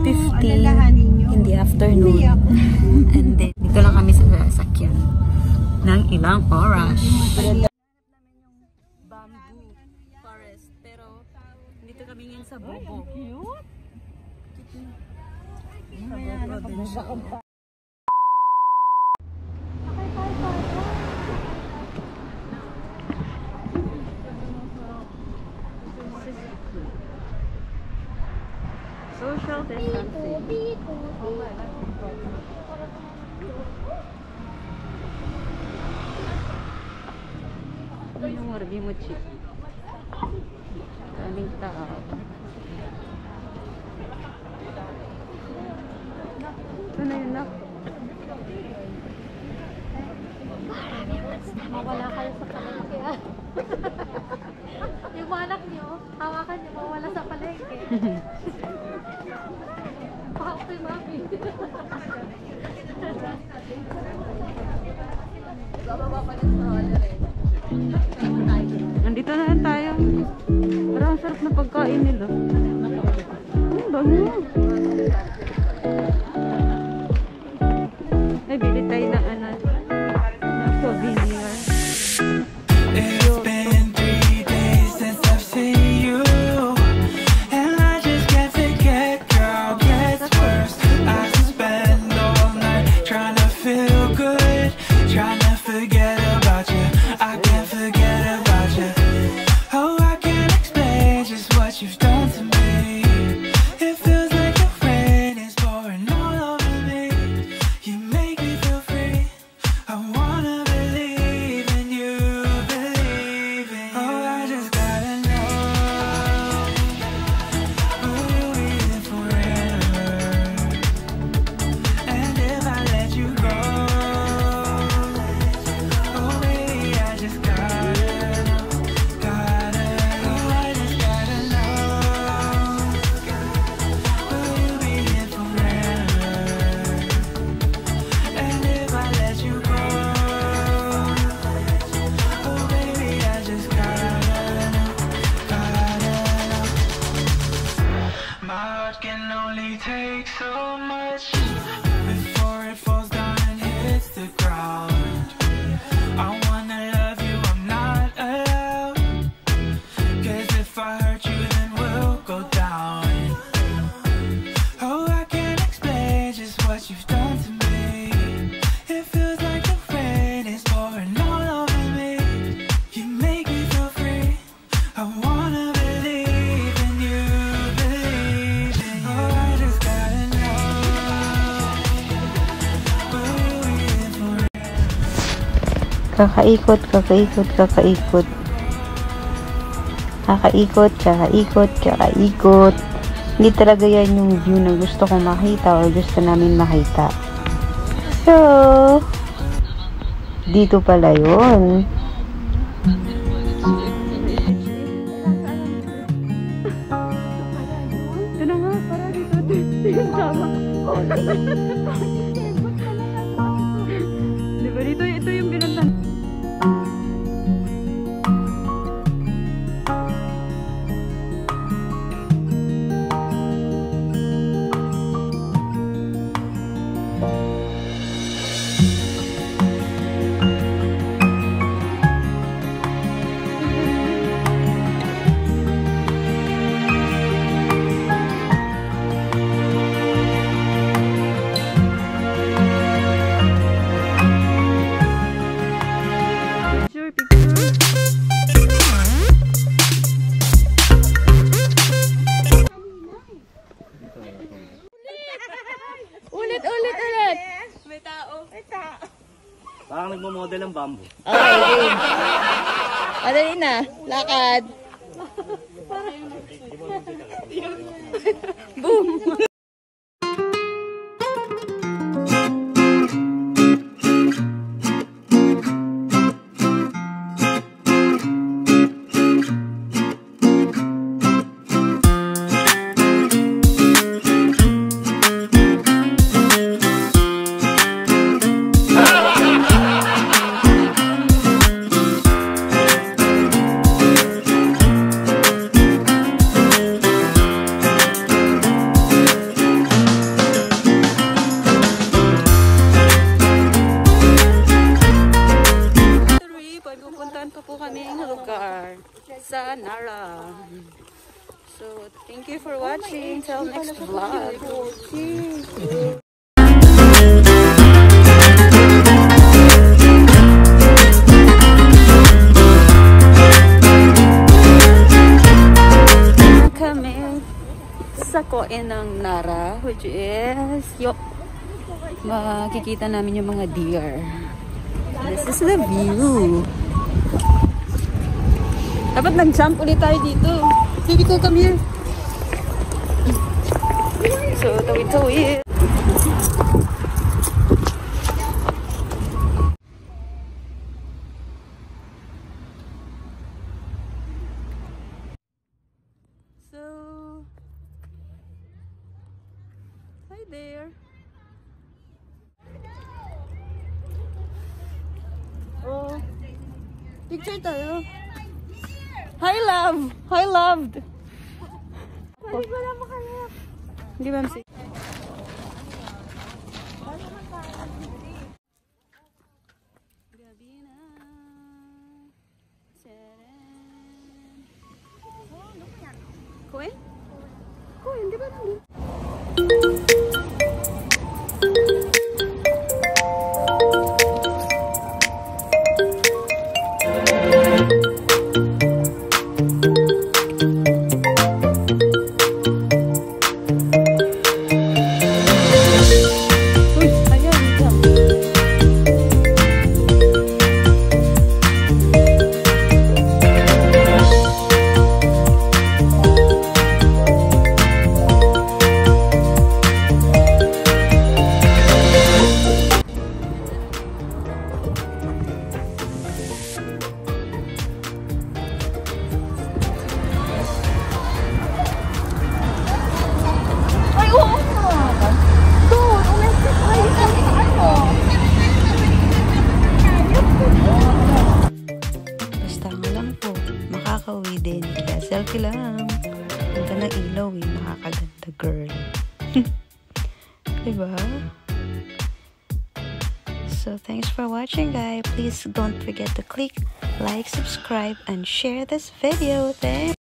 in the afternoon. And then, dito lang kami sa sasakyan ng ilang oras. Bamboo forest. Pero, dito kami ngayon sa Bobo. Social distancing. Ano yung warbi mo, Chip? Daming tao. Ito na yun na. Mawala kayo sa palengke. Yung mga anak nyo, hawakan nyo, mawala sa palengke. Pakakay, mami. Nandito na lang tayo. Parang sarap na pagkain nila. Bango. Ay, bili tayo ng ano. Souvenir. It's been 3 days since I've seen you, and I just can't forget, girl, gets worse. I spend all night trying to feel good, trying to forget about you. I can't forget about you. Oh, I can't explain just what you've done to me. It feels like the rain is pouring all over me. You make me feel free. I wanna believe in you, believe in you. Oh, I just gotta know, will you be there forever? And if I let you go, oh baby, I just gotta know, oh I just gotta know, will you be here forever? And if I let you go, oh baby, I just gotta know. My heart can only take so much before it falls down and hits the ground. I wanna love you, I'm not allowed, 'cause if I hurt you then we'll go down. Oh, I can't explain just what you've done to me. It feels like the rain is pouring all over me. You make me feel free. I wanna believe in you, believe in you. Oh, I just gotta know, will you be here forever? Kakaikot, kakaikot, kakaikot. Kakaikot, kakaikot, kakaikot. Hindi talaga yan yung view na gusto kong makita o gusto namin makita. So, dito pala yun. Ito na nga, para dito. Dito yung sama. Diba dito, ito yung binuntan. Ulit. Parang nagmo-model ang bamboo. Okay. Madali na. Lakad. Boom. po kaming lugar sa Nara. So, thank you for watching. Till next vlog. Kami sa koin ng Nara, which is makikita namin yung mga deer. This is the view. Dapat nag-jump ulit tayo dito. Baby ko, come here. So, tawid-tawid. So, hi there. Oh, picture tayo. Hi, love! Hi, loved! Hindi ko lang makalap. Hindi ba, Msi? Gabi na. Tcharan! Koin? Koin, di ba nandun? Makakauwi din. Kaya selfie lang. Ang ganda ng ilaw eh. Nakakaganda, girl. Diba? So, thanks for watching, guys. Please don't forget to click like, subscribe, and share this video. Thanks!